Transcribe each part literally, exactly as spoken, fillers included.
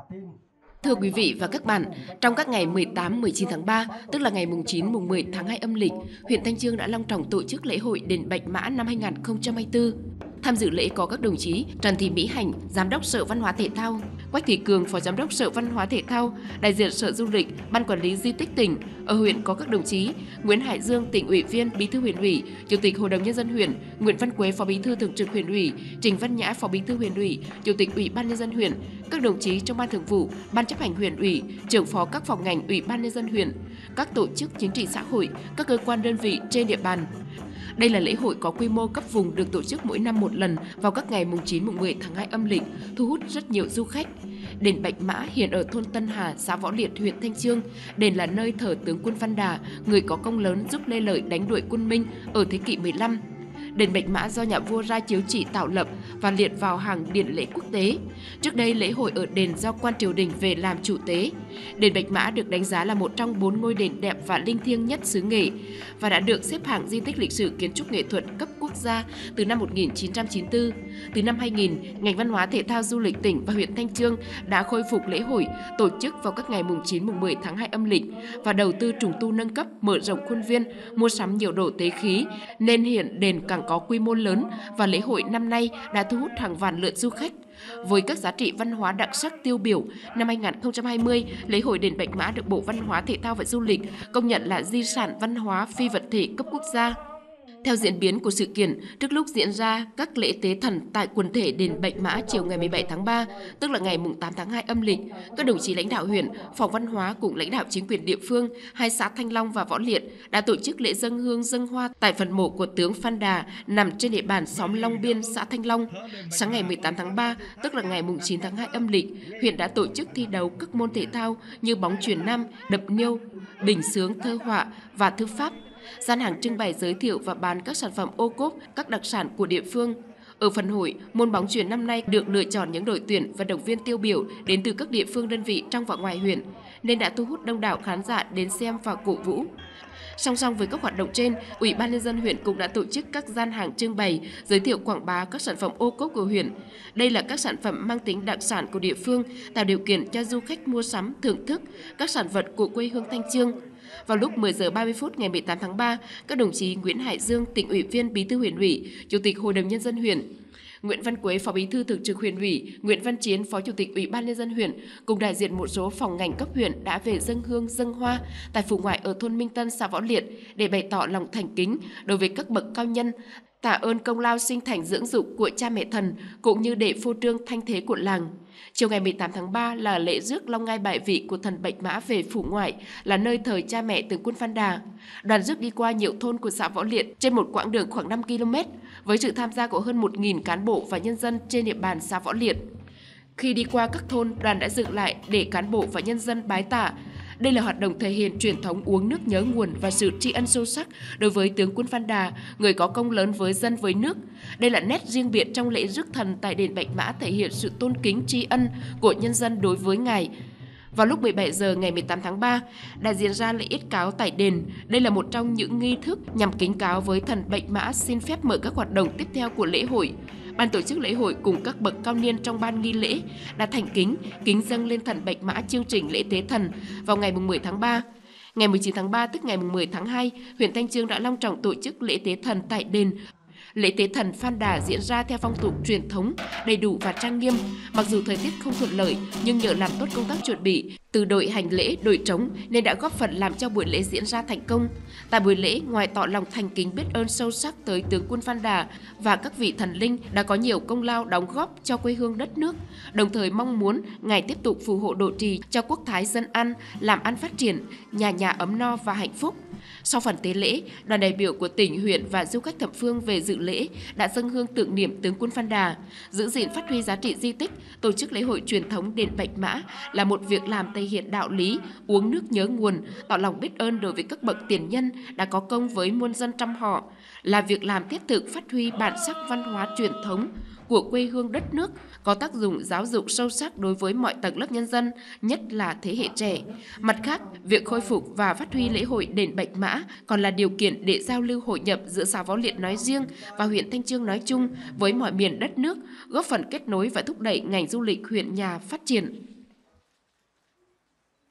Thưa quý vị và các bạn, trong các ngày mười tám, mười chín tháng ba, tức là ngày mùng chín, mùng mười tháng hai âm lịch, huyện Thanh Chương đã long trọng tổ chức lễ hội Đền Bạch Mã năm hai nghìn không trăm hai mươi tư. Tham dự lễ có các đồng chí Trần Thị Mỹ Hạnh, Giám đốc Sở Văn hóa Thể thao, Quách Thị Cường, Phó Giám đốc Sở Văn hóa Thể thao, đại diện Sở Du lịch, Ban Quản lý Di tích tỉnh. Ở huyện có các đồng chí Nguyễn Hải Dương, Tỉnh ủy viên, Bí thư huyện ủy, Chủ tịch Hội đồng Nhân dân huyện, Nguyễn Văn Quế, Phó Bí thư Thường trực huyện ủy, Trình Văn Nhã, Phó Bí thư huyện ủy, Chủ tịch Ủy ban Nhân dân huyện, các đồng chí trong Ban Thường vụ, Ban chấp hành huyện ủy, trưởng phó các phòng ngành Ủy ban Nhân dân huyện, các tổ chức chính trị xã hội, các cơ quan đơn vị trên địa bàn. Đây là lễ hội có quy mô cấp vùng được tổ chức mỗi năm một lần vào các ngày mùng chín, mùng mười tháng hai âm lịch, thu hút rất nhiều du khách. Đền Bạch Mã hiện ở thôn Tân Hà, xã Võ Liệt, huyện Thanh Chương. Đền là nơi thờ tướng quân Phan Đà, người có công lớn giúp Lê Lợi đánh đuổi quân Minh ở thế kỷ mười lăm. Đền Bạch Mã do nhà vua ra chiếu chỉ tạo lập và liệt vào hàng điển lễ quốc tế. Trước đây, lễ hội ở đền do quan triều đình về làm chủ tế. Đền Bạch Mã được đánh giá là một trong bốn ngôi đền đẹp và linh thiêng nhất xứ Nghệ và đã được xếp hạng di tích lịch sử kiến trúc nghệ thuật cấp quốc gia từ năm một nghìn chín trăm chín mươi tư. Từ năm hai nghìn, ngành văn hóa thể thao du lịch tỉnh và huyện Thanh Chương đã khôi phục lễ hội, tổ chức vào các ngày mùng chín, mùng mười tháng hai âm lịch và đầu tư trùng tu nâng cấp, mở rộng khuôn viên, mua sắm nhiều đồ tế khí, nên hiện đền càng có quy mô lớn và lễ hội năm nay đã thu hút hàng vạn lượt du khách. Với các giá trị văn hóa đặc sắc tiêu biểu, năm hai nghìn không trăm hai mươi, lễ hội Đền Bạch Mã được Bộ Văn hóa Thể thao và Du lịch công nhận là di sản văn hóa phi vật thể cấp quốc gia. Theo diễn biến của sự kiện, trước lúc diễn ra các lễ tế thần tại quần thể Đền Bạch Mã chiều ngày mười bảy tháng ba, tức là ngày mùng tám tháng hai âm lịch, các đồng chí lãnh đạo huyện, phòng văn hóa cùng lãnh đạo chính quyền địa phương, hai xã Thanh Long và Võ Liệt đã tổ chức lễ dâng hương dâng hoa tại phần mộ của tướng Phan Đà nằm trên địa bàn xóm Long Biên, xã Thanh Long. Sáng ngày mười tám tháng ba, tức là ngày mùng chín tháng hai âm lịch, huyện đã tổ chức thi đấu các môn thể thao như bóng chuyền nam, đập niêu, bình xướng, thơ họa và thư pháp. Gian hàng trưng bày giới thiệu và bán các sản phẩm ô cốp, các đặc sản của địa phương. Ở phần hội, môn bóng chuyền năm nay được lựa chọn những đội tuyển vận động viên tiêu biểu đến từ các địa phương đơn vị trong và ngoài huyện, nên đã thu hút đông đảo khán giả đến xem và cổ vũ. Song song với các hoạt động trên, Ủy ban Nhân dân huyện cũng đã tổ chức các gian hàng trưng bày, giới thiệu quảng bá các sản phẩm ô cốp của huyện. Đây là các sản phẩm mang tính đặc sản của địa phương, tạo điều kiện cho du khách mua sắm, thưởng thức các sản vật của quê hương Thanh Chương. Vào lúc mười giờ ba mươi phút ngày mười tám tháng ba, các đồng chí Nguyễn Hải Dương, Tỉnh ủy viên, Bí thư huyện ủy, Chủ tịch Hội đồng Nhân dân huyện, Nguyễn Văn Quế, Phó Bí thư Thường trực huyện ủy, Nguyễn Văn Chiến, Phó Chủ tịch Ủy ban Nhân dân huyện cùng đại diện một số phòng ngành cấp huyện đã về dâng hương dâng hoa tại phủ ngoại ở thôn Minh Tân, xã Võ Liệt để bày tỏ lòng thành kính đối với các bậc cao nhân, tạ ơn công lao sinh thành dưỡng dục của cha mẹ thần cũng như để phô trương thanh thế của làng. Chiều ngày mười tám tháng ba là lễ rước long ngai bại vị của thần Bạch Mã về phủ ngoại, là nơi thờ cha mẹ tướng quân Phan Đà. Đoàn rước đi qua nhiều thôn của xã Võ Liệt trên một quãng đường khoảng năm ki lô mét với sự tham gia của hơn một nghìn cán bộ và nhân dân trên địa bàn xã Võ Liệt. Khi đi qua các thôn, đoàn đã dừng lại để cán bộ và nhân dân bái tạ. Đây là hoạt động thể hiện truyền thống uống nước nhớ nguồn và sự tri ân sâu sắc đối với tướng quân Phan Đà, người có công lớn với dân với nước. Đây là nét riêng biệt trong lễ rước thần tại đền Bạch Mã, thể hiện sự tôn kính tri ân của nhân dân đối với ngài. Vào lúc mười bảy giờ ngày mười tám tháng ba đã diễn ra lễ yết cáo tại đền. Đây là một trong những nghi thức nhằm kính cáo với thần Bạch Mã xin phép mở các hoạt động tiếp theo của lễ hội. Ban tổ chức lễ hội cùng các bậc cao niên trong ban nghi lễ đã thành kính, kính dâng lên thần Bạch Mã chương trình lễ tế thần vào ngày mười tháng ba. Ngày mười chín tháng ba tức ngày mười tháng hai, huyện Thanh Chương đã long trọng tổ chức lễ tế thần tại đền. Lễ tế thần Phan Đà diễn ra theo phong tục truyền thống, đầy đủ và trang nghiêm. Mặc dù thời tiết không thuận lợi, nhưng nhờ làm tốt công tác chuẩn bị từ đội hành lễ, đội trống nên đã góp phần làm cho buổi lễ diễn ra thành công. Tại buổi lễ, ngoài tỏ lòng thành kính biết ơn sâu sắc tới tướng quân Phan Đà và các vị thần linh đã có nhiều công lao đóng góp cho quê hương đất nước, đồng thời mong muốn ngài tiếp tục phù hộ độ trì cho quốc thái dân an, làm ăn phát triển, nhà nhà ấm no và hạnh phúc. Sau phần tế lễ, đoàn đại biểu của tỉnh, huyện và du khách thập phương về dự lễ đã dâng hương tưởng niệm tướng quân Phan Đà. Giữ gìn phát huy giá trị di tích, tổ chức lễ hội truyền thống đền Bạch Mã là một việc làm thể hiện đạo lý, uống nước nhớ nguồn, tỏ lòng biết ơn đối với các bậc tiền nhân đã có công với muôn dân trăm họ, là việc làm thiết thực phát huy bản sắc văn hóa truyền thống của quê hương đất nước, có tác dụng giáo dục sâu sắc đối với mọi tầng lớp nhân dân, nhất là thế hệ trẻ. Mặt khác, việc khôi phục và phát huy lễ hội đền Bạch Mã còn là điều kiện để giao lưu hội nhập giữa xã Võ Liệt nói riêng và huyện Thanh Chương nói chung với mọi miền đất nước, góp phần kết nối và thúc đẩy ngành du lịch huyện nhà phát triển.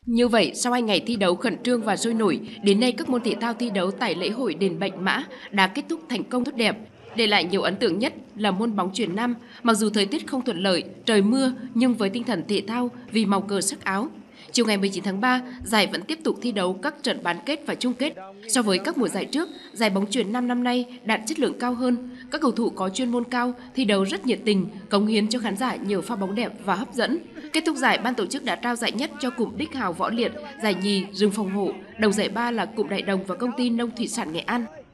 Như vậy, sau hai ngày thi đấu khẩn trương và sôi nổi, đến nay các môn thể thao thi đấu tại lễ hội đền Bạch Mã đã kết thúc thành công tốt đẹp. Để lại nhiều ấn tượng nhất là môn bóng chuyền nam, mặc dù thời tiết không thuận lợi, trời mưa nhưng với tinh thần thể thao vì màu cờ sắc áo. Chiều ngày mười chín tháng ba, giải vẫn tiếp tục thi đấu các trận bán kết và chung kết. So với các mùa giải trước, giải bóng chuyền nam năm nay đạt chất lượng cao hơn. Các cầu thủ có chuyên môn cao, thi đấu rất nhiệt tình, cống hiến cho khán giả nhiều pha bóng đẹp và hấp dẫn. Kết thúc giải, ban tổ chức đã trao giải nhất cho cụm Đích Hào Võ Liệt, giải nhì Rừng Phòng Hộ, đồng giải ba là cụm Đại Đồng và công ty Nông Thủy sản Nghệ An.